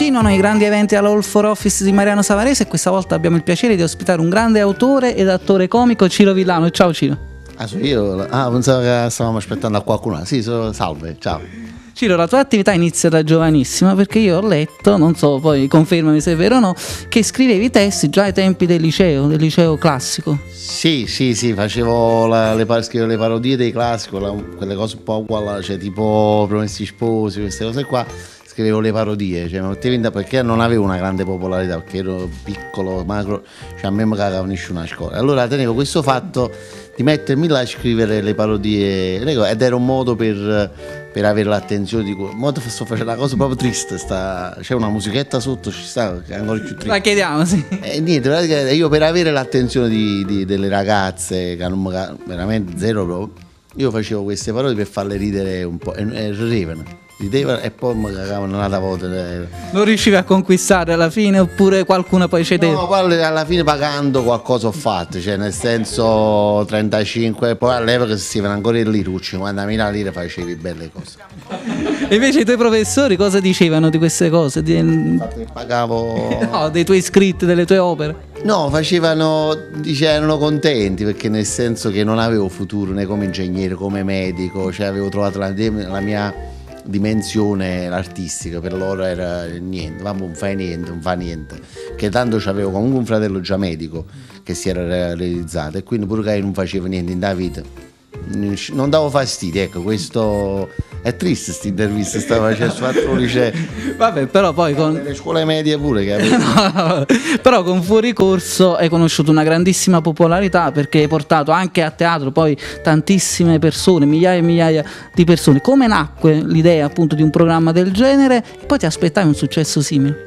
Continuano i grandi eventi all'All for Office di Mariano Savarese e questa volta abbiamo il piacere di ospitare un grande autore ed attore comico, Ciro Villano. Ciao Ciro. Pensavo che stavamo aspettando a qualcuno. Sì, salve, ciao. Ciro, la tua attività inizia da giovanissima, perché io ho letto, non so, poi confermami se è vero o no, che scrivevi testi già ai tempi del liceo classico. Sì, facevo scrivevo le parodie dei classici, quelle cose un po' uguali, cioè tipo Promessi Sposi, queste cose qua. Scrivevo le parodie, cioè mi mettevo perché non avevo una grande popolarità, perché ero piccolo, magro, cioè a me mi cagava nessuno a scuola. Allora tenevo questo fatto di mettermi là a scrivere le parodie ed era un modo per avere l'attenzione di sto facendo una cosa proprio triste, c'è una musichetta sotto, ci sta, che è ancora più triste. La chiediamo, sì. E niente, io per avere l'attenzione delle ragazze, che non veramente zero proprio, io facevo queste parole per farle ridere un po', e ridevano e poi mi cagavano un'altra volta. Non riuscivi a conquistare alla fine oppure qualcuno poi cedeva? No, poi alla fine pagando qualcosa ho fatto, cioè nel senso 35, poi all'epoca si avevano ancora i lirucci, 50.000 lire facevi belle cose. E invece i tuoi professori cosa dicevano di queste cose? Infatti pagavo... No, dei tuoi scritti, delle tue opere? No, erano contenti perché nel senso che non avevo futuro né come ingegnere, come medico, cioè avevo trovato la mia dimensione artistica, per loro era niente, non fa niente, che tanto c'avevo comunque un fratello già medico che si era realizzato e quindi pure che non faceva niente in da vita non davo fastidio, ecco, questo è triste questa intervista, stava facendo al liceo. Vabbè, però poi con le scuole medie pure che no, però con Fuori Corso hai conosciuto una grandissima popolarità perché hai portato anche a teatro poi tantissime persone, migliaia e migliaia di persone. Come nacque l'idea appunto di un programma del genere e poi ti aspettavi un successo simile?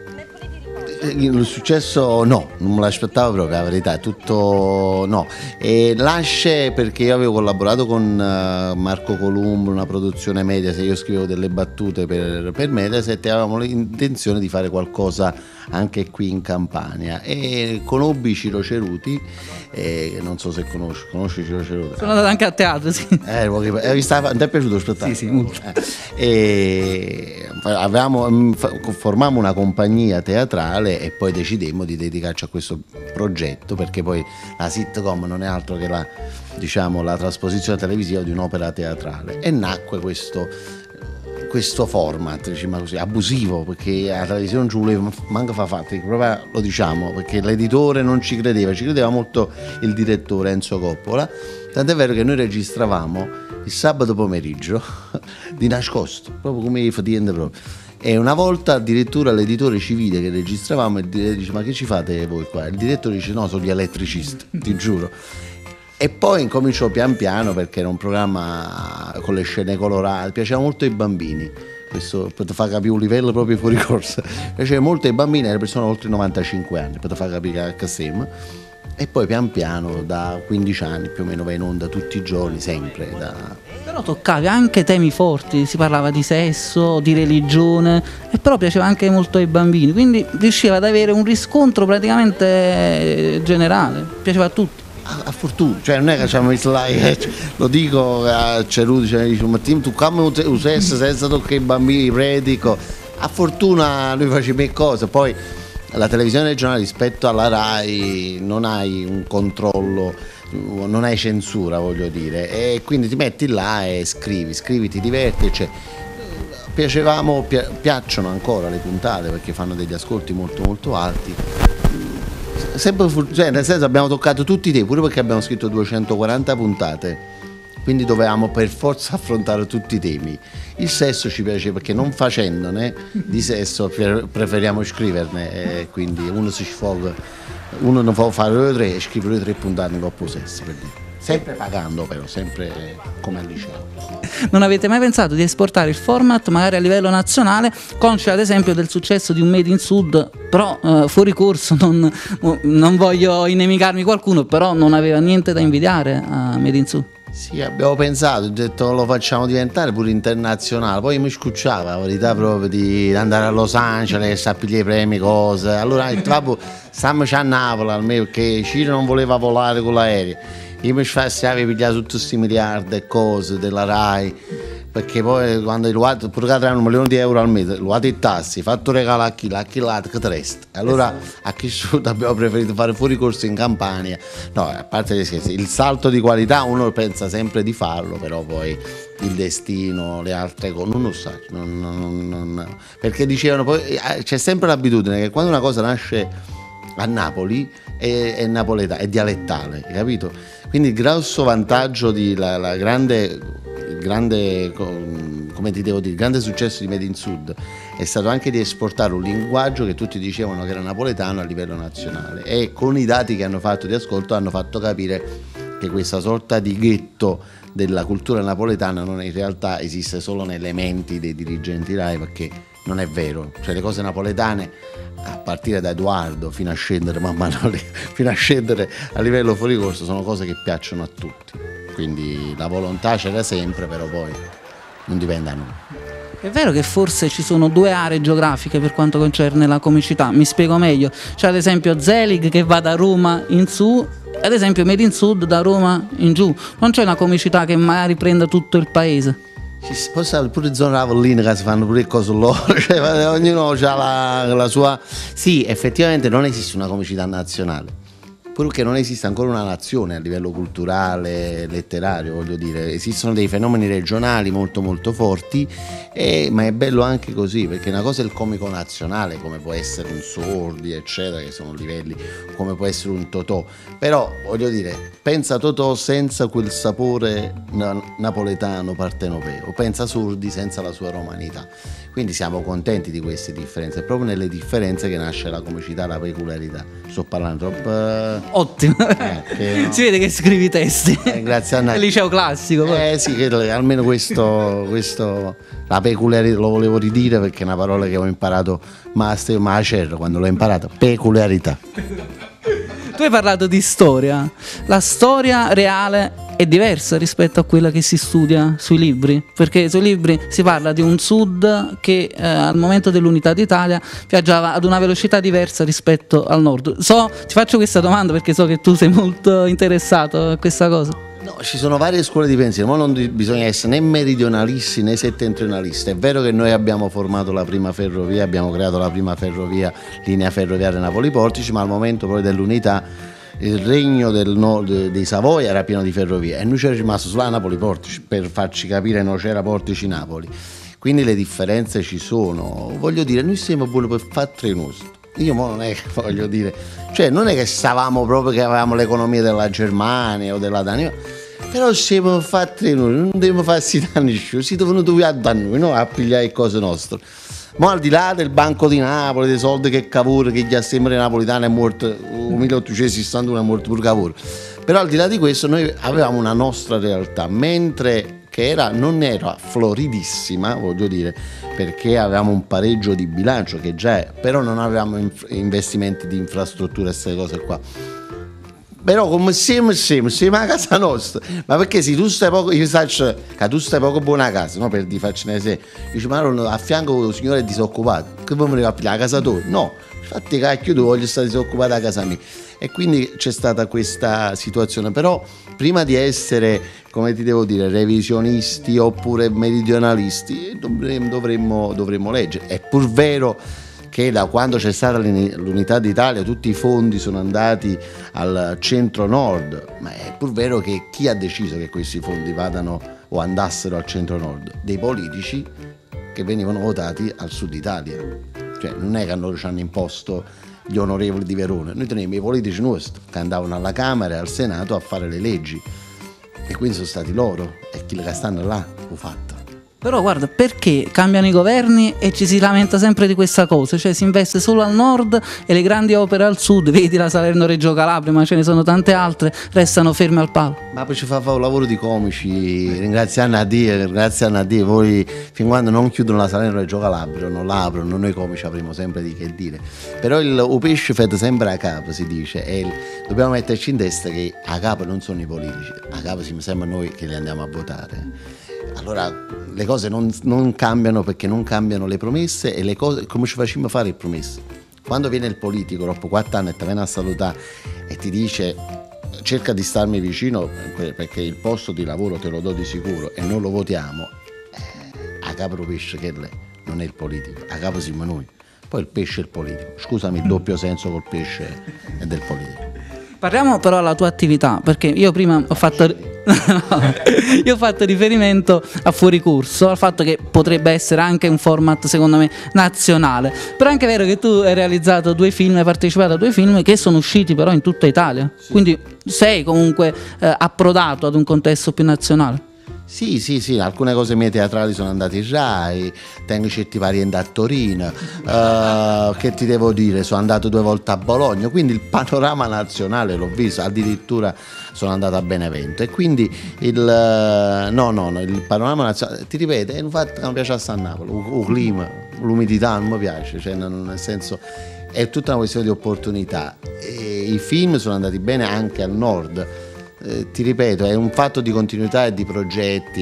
Il successo no, non me l'aspettavo proprio, la verità, è tutto no. E nasce perché io avevo collaborato con Marco Columbo, una produzione Mediaset, io scrivevo delle battute per Mediaset e avevamo l'intenzione di fare qualcosa anche qui in Campania e conobbi Ciro Ceruti, non so se conosci Ciro Ceruti. Sono andato anche a teatro, sì. Ti è piaciuto lo spettacolo? Sì, molto. E formammo una compagnia teatrale e poi decidemmo di dedicarci a questo progetto perché poi la sitcom non è altro che la trasposizione televisiva di un'opera teatrale e nacque questo format, diciamo così, abusivo perché la televisione non ci voleva manco fa fatti, proprio lo diciamo perché l'editore non ci credeva molto il direttore Enzo Coppola, tant'è vero che noi registravamo il sabato pomeriggio di nascosto, proprio come i fatiente proprio. E una volta addirittura l'editore ci vide che registravamo e dice: ma che ci fate voi qua? Il direttore dice: no, sono gli elettricisti, ti giuro. E poi incominciò pian piano perché era un programma con le scene colorate, piaceva molto ai bambini, questo per far capire un livello proprio fuori corsa, piaceva molto ai bambini e alle persone oltre i 95 anni, per far capire che siamo. E poi pian piano da 15 anni più o meno va in onda tutti i giorni, sempre. Però toccavi anche temi forti, si parlava di sesso, di religione, e però piaceva anche molto ai bambini, quindi riusciva ad avere un riscontro praticamente generale, piaceva a tutti. A fortuna, cioè non è che facciamo il slide, lo dico a Ceruti, cioè, dice, ma tu come usessi senza toccare i bambini, predico, a fortuna lui faceva cose, poi la televisione regionale rispetto alla RAI non hai un controllo, non hai censura, voglio dire, e quindi ti metti là e scrivi, ti diverti, cioè, piacciono ancora le puntate perché fanno degli ascolti molto molto alti. Sempre, cioè, nel senso abbiamo toccato tutti i temi, pure perché abbiamo scritto 240 puntate, quindi dovevamo per forza affrontare tutti i temi. Il sesso ci piace perché non facendone di sesso preferiamo scriverne, quindi uno si sfoga, uno non può fare le tre e scrivere le 3 puntate in dopo sesso, per dire. Sempre pagando però, sempre come al liceo. Non avete mai pensato di esportare il format magari a livello nazionale, consci ad esempio del successo di un Made in Sud, però Fuori Corso, non voglio inimicarmi qualcuno, però non aveva niente da invidiare a Made in Sud? Sì, abbiamo pensato, ho detto lo facciamo diventare pure internazionale, poi mi scucciava la verità proprio di andare a Los Angeles a pigliare premi, cose, allora ho detto vabbè, stiamoci a Napoli almeno perché Ciro non voleva volare con l'aereo. Io mi faccio pigliare tutti questi miliardi e cose della RAI perché poi quando il Luat pure che 3 milioni di euro al mese, Luat e tassi, fatto regalo a chi là che te resta. Allora a chi abbiamo preferito fare fuori corso in Campania. No, a parte gli scherzi, il salto di qualità uno pensa sempre di farlo, però poi il destino, le altre cose, non lo sa, perché dicevano poi c'è sempre l'abitudine che quando una cosa nasce a Napoli è napoletana, è dialettale, capito? Quindi il grosso vantaggio di la grande, come ti devo dire, il grande successo di Made in Sud è stato anche di esportare un linguaggio che tutti dicevano che era napoletano a livello nazionale, e con i dati che hanno fatto di ascolto hanno fatto capire che questa sorta di ghetto della cultura napoletana non è, in realtà esiste solo nelle menti dei dirigenti RAI, perché non è vero, cioè le cose napoletane a partire da Edoardo fino a scendere man mano fino a scendere a livello fuori corso sono cose che piacciono a tutti, quindi la volontà c'era sempre, però poi non dipende da noi. È vero che forse ci sono 2 aree geografiche per quanto concerne la comicità, mi spiego meglio. C'è ad esempio Zelig che va da Roma in su, ad esempio Made in Sud da Roma in giù. Non c'è una comicità che magari prenda tutto il paese? Ci può stare pure zone Avelline che si fanno pure cose loro, cioè, ognuno ha la sua. Sì, effettivamente non esiste una comicità nazionale, pur che non esiste ancora una nazione a livello culturale, letterario, voglio dire, esistono dei fenomeni regionali molto molto forti, ma è bello anche così, perché una cosa è il comico nazionale, come può essere un Sordi, eccetera, che sono livelli, come può essere un Totò, però voglio dire, pensa Totò senza quel sapore napoletano partenopeo, pensa Sordi senza la sua romanità. Quindi siamo contenti di queste differenze, è proprio nelle differenze che nasce la comicità, la peculiarità. Sto parlando troppo. Ottimo, no. Si vede che scrivi testi. Grazie a È liceo classico. Sì, che almeno questo, la peculiarità lo volevo ridire, perché è una parola che ho imparato master quando l'ho imparata, peculiarità. Tu hai parlato di storia, la storia reale è diversa rispetto a quella che si studia sui libri, perché sui libri si parla di un sud che al momento dell'unità d'Italia viaggiava ad una velocità diversa rispetto al nord. Ti faccio questa domanda perché so che tu sei molto interessato a questa cosa. No, ci sono varie scuole di pensiero, ma non bisogna essere né meridionalisti né settentrionalisti. È vero che noi abbiamo formato la prima ferrovia, abbiamo creato la prima ferrovia, linea ferroviaria Napoli-Portici, ma al momento poi dell'unità il regno dei Savoia era pieno di ferrovie e noi c'era rimasto sulla Napoli-Portici, per farci capire non c'era Portici-Napoli. Quindi le differenze ci sono. Voglio dire, noi siamo buoni per fare tre nostri. Io non è che voglio dire, cioè non è che stavamo proprio che avevamo l'economia della Germania o della Danimarca, però siamo fatti noi, non dobbiamo farsi danni, si devono dare da noi, no? A pigliare cose nostre. Ma al di là del Banco di Napoli, dei soldi che Cavour, che gli assembri napolitano è morto, nel 1861 è morto pure Cavour, però al di là di questo noi avevamo una nostra realtà, mentre che non era floridissima, voglio dire, perché avevamo un pareggio di bilancio che già è, però non avevamo investimenti di infrastrutture e queste cose qua. Però come siamo a casa nostra, ma perché se tu stai poco, io so che tu stai poco buona a casa, no? Per di farcene se dici, ma a fianco il signore è disoccupato, che vuoi a pigliare a casa tua? No, infatti cacchio tu voglio stare disoccupato a casa mia. E quindi c'è stata questa situazione, però prima di essere, come ti devo dire, revisionisti oppure meridionalisti dovremmo leggere. È pur vero che da quando c'è stata l'unità d'Italia tutti i fondi sono andati al centro-nord, ma è pur vero che chi ha deciso che questi fondi vadano o andassero al centro-nord? Dei politici che venivano votati al sud Italia, cioè non è che loro ci hanno imposto gli onorevoli di Verona, noi teniamo i politici nostri che andavano alla Camera e al Senato a fare le leggi, e quindi sono stati loro, e chi che stanno là l'ha fatta. Però guarda, perché cambiano i governi e ci si lamenta sempre di questa cosa, cioè si investe solo al nord e le grandi opere al sud, vedi la Salerno-Reggio Calabria, ma ce ne sono tante altre, restano ferme al palo. Ma poi ci fa fare un lavoro di comici, ringraziando a Dio, voi fin quando non chiudono la Salerno-Reggio Calabria, non la aprono, noi comici avremo sempre di che dire. Però il pesce fede sempre a capo, si dice, e dobbiamo metterci in testa che a capo non sono i politici, a capo siamo sempre noi che li andiamo a votare. Allora le cose non cambiano perché non cambiano le promesse, e le cose come ci facciamo fare le promesse. Quando viene il politico dopo 4 anni e ti viene a salutare e ti dice cerca di starmi vicino perché il posto di lavoro te lo do di sicuro e non lo votiamo, capo del pesce che lei, non è il politico, a capo siamo noi. Poi il pesce è il politico. Scusami, il doppio senso col pesce è del politico. Parliamo però della tua attività, perché io prima ho fatto io ho fatto riferimento a Fuori Corso, al fatto che potrebbe essere anche un format secondo me nazionale, però è anche vero che tu hai realizzato 2 film, hai partecipato a 2 film che sono usciti però in tutta Italia, quindi sei comunque approdato ad un contesto più nazionale. Sì, alcune cose mie teatrali sono andate in Rai, tengo certi parenti a Torino, che ti devo dire, sono andato 2 volte a Bologna, quindi il panorama nazionale l'ho visto, addirittura sono andato a Benevento e quindi il panorama nazionale, ti ripeto, è un fatto che non piace a Napoli, il clima, l'umidità non mi piace, cioè nel senso è tutta una questione di opportunità e i film sono andati bene anche al nord. Ti ripeto, è un fatto di continuità e di progetti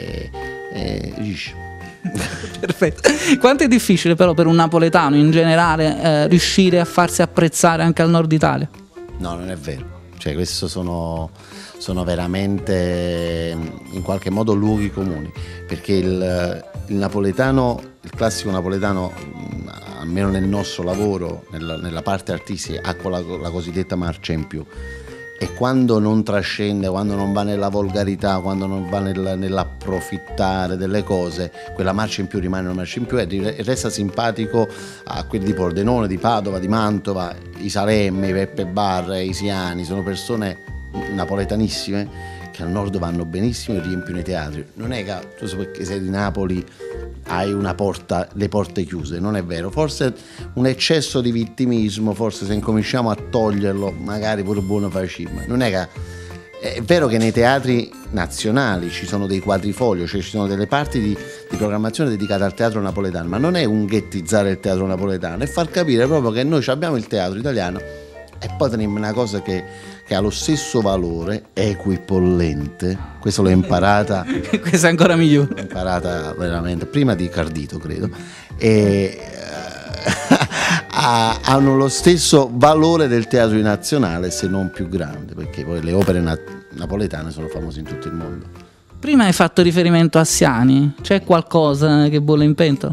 Perfetto. Quanto è difficile però per un napoletano in generale riuscire a farsi apprezzare anche al nord Italia? No, non è vero, cioè questo sono veramente in qualche modo luoghi comuni, perché il napoletano, il classico napoletano, almeno nel nostro lavoro, nella parte artistica, ha la cosiddetta marcia in più. E quando non trascende, quando non va nella volgarità, quando non va nell'approfittare delle cose, quella marcia in più rimane una marcia in più e resta simpatico a quelli di Pordenone, di Padova, di Mantova, i Salemme, i Peppe Bar, i Siani, sono persone napoletanissime che al nord vanno benissimo e riempiono i teatri. Non è che tu perché sei di Napoli hai le porte chiuse, non è vero, forse un eccesso di vittimismo, forse se incominciamo a toglierlo magari pure buono facciamo. Non è che è vero che nei teatri nazionali ci sono dei quadrifoglio, cioè ci sono delle parti di programmazione dedicate al teatro napoletano, ma non è un ghettizzare il teatro napoletano, è far capire proprio che noi abbiamo il teatro italiano e poi teniamo una cosa che ha lo stesso valore, equipollente, questo l'ho imparata. Questa è ancora migliore. L'ho imparata veramente, prima di Cardito credo, e hanno lo stesso valore del teatro nazionale, se non più grande, perché poi le opere napoletane sono famose in tutto il mondo. Prima hai fatto riferimento a Siani, c'è qualcosa che bolle in pentola?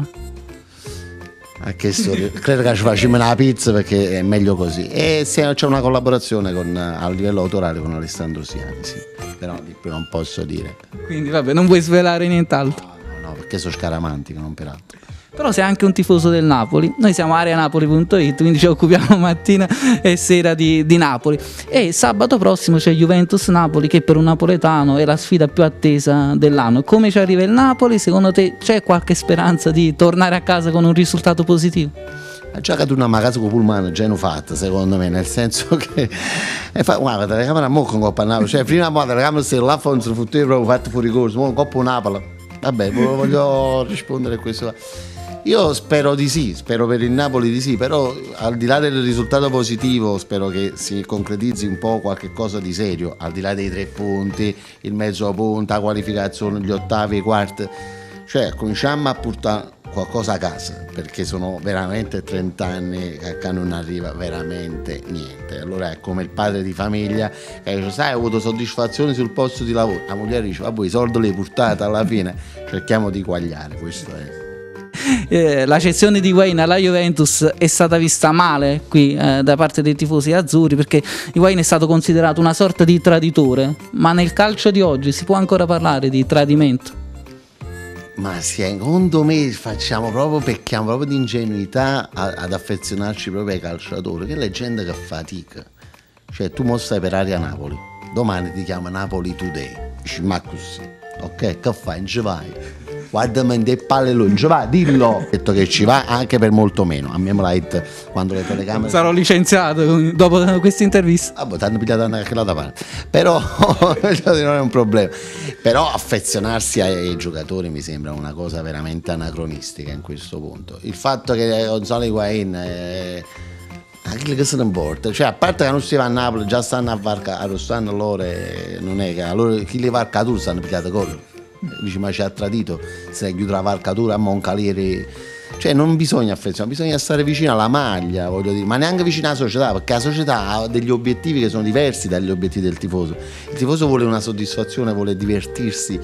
Credo che ci facciamo una pizza perché è meglio così e c'è una collaborazione a livello autorale con Alessandro Siani, sì. Però di più non posso dire. Quindi vabbè, non vuoi svelare nient'altro? No, perché sono scaramantico, non peraltro. Però sei anche un tifoso del Napoli, noi siamo areanapoli.it, quindi ci occupiamo mattina e sera di Napoli e sabato prossimo c'è Juventus-Napoli che per un napoletano è la sfida più attesa dell'anno. Come ci arriva il Napoli? Secondo te c'è qualche speranza di tornare a casa con un risultato positivo? Ha giocato una casa con Pullman già fatta secondo me, nel senso che guarda la telecamera mo con Coppa Napoli, cioè prima la telecamera se l'Affonso fotteva proprio fatto fuori corso, mo Coppa Napoli. Vabbè, voglio rispondere a questo. Io spero di sì, spero per il Napoli di sì, però al di là del risultato positivo spero che si concretizzi un po' qualche cosa di serio, al di là dei 3 punti, il mezzo punto, la qualificazione, gli ottavi, i quarti, cioè cominciamo a portare qualcosa a casa, perché sono veramente 30 anni che non arriva veramente niente. Allora è come il padre di famiglia che dice, sai, ho avuto soddisfazione sul posto di lavoro, la moglie dice, vabbè, i soldi li hai portati alla fine, cerchiamo di quagliare, questo è. La cessione di Higuaín alla Juventus è stata vista male qui da parte dei tifosi azzurri, perché Higuaín è stato considerato una sorta di traditore, ma nel calcio di oggi si può ancora parlare di tradimento? Ma secondo me pecchiamo proprio di ingenuità ad affezionarci proprio ai calciatori, che è gente che fatica, cioè tu mo stai per Aria Napoli, domani ti chiama Napoli Today, dici ma così, ok, che fai, non ci vai? Guardami in dei palle lui, non ci va, dillo. Ho detto che ci va anche per molto meno. A me me l'ha detto quando le telecamere. Sarò licenziato dopo questa intervista. Vabbè, ti hanno pigliato anche l'altra parte. Però non è un problema. Però affezionarsi ai giocatori mi sembra una cosa veramente anacronistica in questo punto. Il fatto che Gonzalo Higuaín anche che se ne importa, cioè a parte che non si va a Napoli, già stanno a varcare, stanno loro, non è che allora chi li varca tu stanno pigliati gol. Dice ma ci ha tradito, se chiude la varcatura a Moncalieri Cioè non bisogna affezionare, bisogna stare vicino alla maglia, voglio dire, ma neanche vicino alla società, perché la società ha degli obiettivi che sono diversi dagli obiettivi del tifoso. Il tifoso vuole una soddisfazione, vuole divertirsi,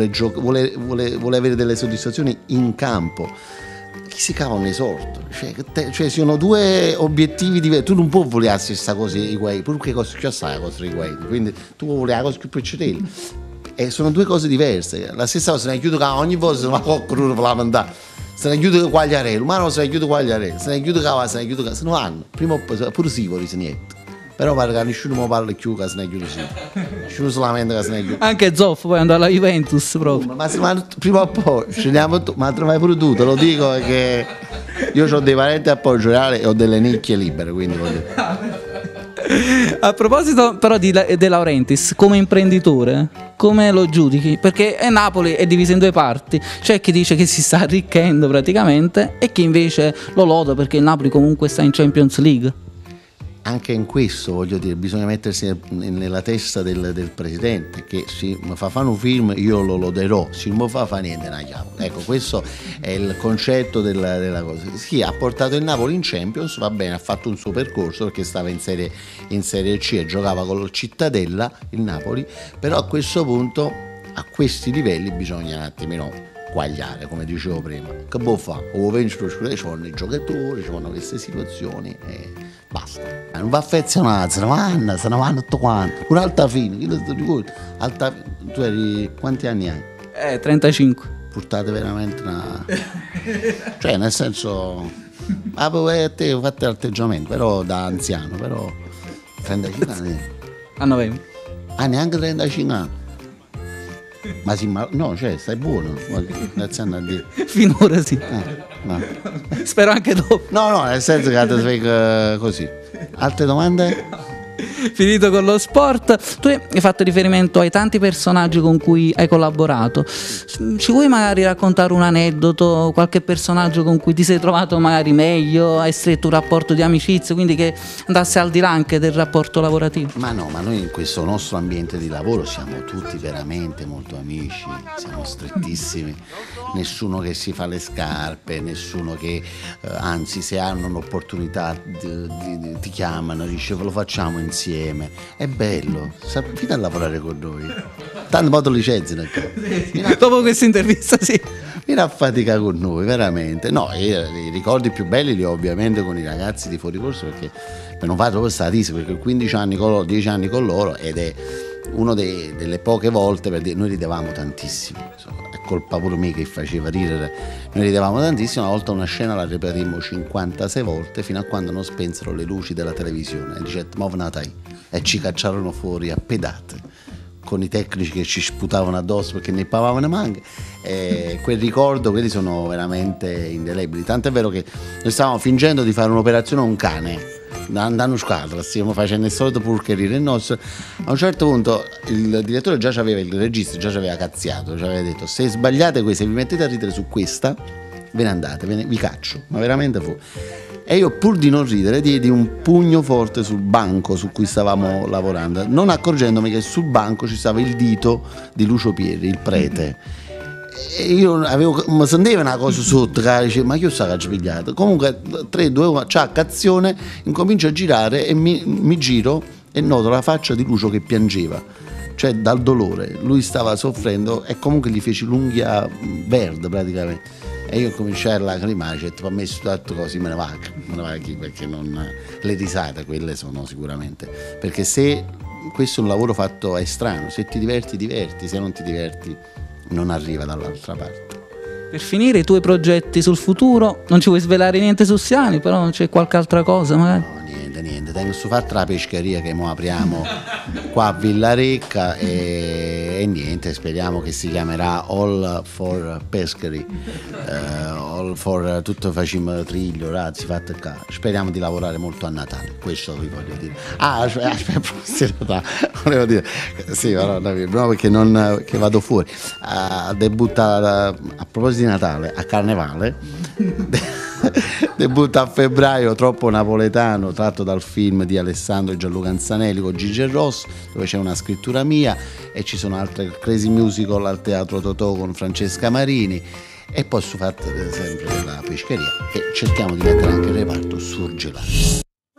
vuole avere delle soddisfazioni in campo. Chi si cava un esorto? Cioè sono due obiettivi diversi. Tu non puoi volere la stessa cosa i guai, perché cosa c'è la cosa i guai, quindi tu vuoi volere la cosa più piacevole. E sono due cose diverse. La stessa cosa se ne chiude ogni volta se non va qualcuno per lamentare. Se ne chiude quagliarello, ma non se ne chiude quagliarello, se ne chiude cava, se ne chiude, se non vanno. Prima o poi pure si vuole niente. Però pare che nessuno mi parla più che se ne chiude sì. Nessuno si lamenta che se ne chiude. Anche Zoff poi andò alla Juventus proprio. Ma prima o poi scendiamo tu, ma trovai pure tu, te lo dico perché io ho dei parenti a Poggio Reale e ho delle nicchie libere, quindi voglio dire. A proposito però De Laurentiis, come imprenditore, come lo giudichi? Perché Napoli è divisa in due parti, c'è chi dice che si sta arricchendo praticamente e chi invece lo loda perché il Napoli comunque sta in Champions League. Anche in questo voglio dire, bisogna mettersi nella testa del presidente, che se mi fa fare un film io lo loderò, se non mi fa niente una chiave. Ecco, questo è il concetto della cosa. Sì, ha portato il Napoli in Champions, va bene, ha fatto un suo percorso perché stava in Serie C e giocava con il Cittadella, il Napoli, però a questo punto, a questi livelli bisogna un attimino quagliare, come dicevo prima. Che può fare? O vincere lo scudetto, ci vanno i giocatori, ci vanno queste situazioni e basta. Non va affezionato, se ne vanno tutto quanto. Un'altra fine, chi ti ricordi? Tu eri, quanti anni hai? 35. Portate veramente una... cioè nel senso... a te ho fatto l'atteggiamento, però da anziano, però 35 anni. A novembre. Neanche 35 anni. Ma sì, ma no, cioè stai buono, grazie a Dio. Finora sì. No. Spero anche dopo. No, nel senso che ti fai così. Altre domande? Finito con lo sport, tu hai fatto riferimento ai tanti personaggi con cui hai collaborato. Ci vuoi magari raccontare un aneddoto, qualche personaggio con cui ti sei trovato magari meglio, hai stretto un rapporto di amicizia, quindi che andasse al di là anche del rapporto lavorativo? Ma no, ma noi in questo nostro ambiente di lavoro siamo tutti veramente molto amici, siamo strettissimi, nessuno che si fa le scarpe, nessuno che anzi se hanno un'opportunità ti chiamano, dice lo facciamo insieme, è bello, fino a lavorare con noi, tanto modo licenziano dopo questa intervista sì, viene a fatica con noi veramente. No, i ricordi più belli li ho ovviamente con i ragazzi di fuori corso, perché non vado proprio statistico, perché ho 15 anni con loro, 10 anni con loro, ed è una delle poche volte, per dire, noi ridevamo tantissimo, è colpa pure mia che faceva ridere, noi ridevamo tantissimo. Una volta una scena la ripetimmo 56 volte fino a quando non spensero le luci della televisione e dicette movenatai, e ci cacciarono fuori a pedate con i tecnici che ci sputavano addosso perché ne pavavano manche. Quel ricordo, quelli sono veramente indelebili, tant'è vero che noi stavamo fingendo di fare un'operazione a un cane, andando a squadra, stiamo facendo il solito porcherire il nostro. A un certo punto il direttore già c'aveva, il regista già ci aveva cazziato, ci aveva detto se sbagliate questa, se vi mettete a ridere su questa ve ne andate, vi caccio, ma veramente fu. E io pur di non ridere diedi un pugno forte sul banco su cui stavamo lavorando, non accorgendomi che sul banco ci stava il dito di Lucio Pieri, il prete. E io mi sentivo una cosa sotto, che dice, ma io sarò svegliato. Comunque 3, 2, 1, c'ha azione, incomincio a girare e mi giro e noto la faccia di Lucio che piangeva, cioè dal dolore, lui stava soffrendo e comunque gli feci l'unghia verde praticamente. E io cominciai a lacrimare, cioè, per me tutto così me ne va qui, perché non, le risate quelle sono sicuramente, perché se questo è un lavoro fatto è strano, se ti diverti, se non ti diverti non arriva dall'altra parte. Per finire, i tuoi progetti sul futuro, non ci vuoi svelare niente su Siani, però non c'è qualche altra cosa magari? No, niente, tengo su fatta la pescheria che mo apriamo qua a Villarecca e niente, speriamo che si chiamerà All for Pescary, All for tutto facciamo triglio, razzi, fatte qua. Speriamo di lavorare molto a Natale, questo vi voglio dire. Aspetta, volevo dire, sì, però, no, perché non che vado fuori, debutta a proposito di Natale, a Carnevale, debutta a febbraio Troppo napoletano, tratto dal film di Alessandro e Gianluca Anzanelli con Gigi e Ross, dove c'è una scrittura mia, e ci sono altre Crazy Musical al Teatro Totò con Francesca Marini, e poi su fatto sempre la pescheria, e cerchiamo di mettere anche il reparto surgelato.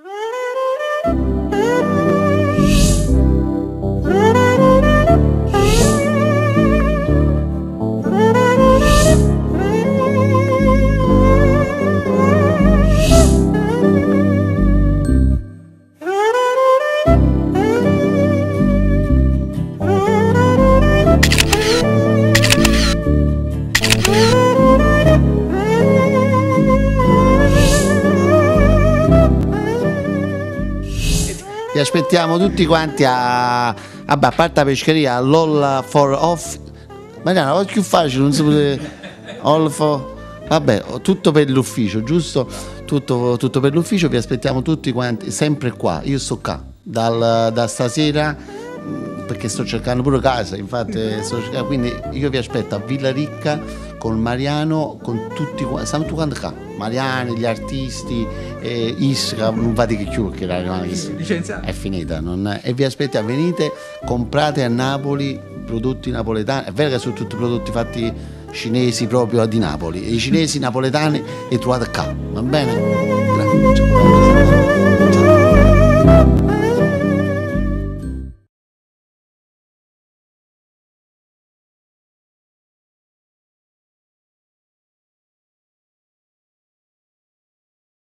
Vi aspettiamo tutti quanti a parte la pescheria, all'All for Off. Mariano, è più facile, non si può. All for. Vabbè, tutto per l'ufficio, giusto? Tutto per l'ufficio, vi aspettiamo tutti quanti, sempre qua. Io sto qua, da stasera, perché sto cercando pure casa, infatti quindi io vi aspetto a Villa Ricca con Mariano, con tutti quanti, siamo tutti quanti qua. Mariano, gli artisti, Isca, non fate che più perché è finita. E vi aspetto, venite, comprate a Napoli prodotti napoletani. È vero che sono tutti prodotti fatti cinesi proprio di Napoli, e i cinesi napoletani li trovate qua, va bene? Grazie.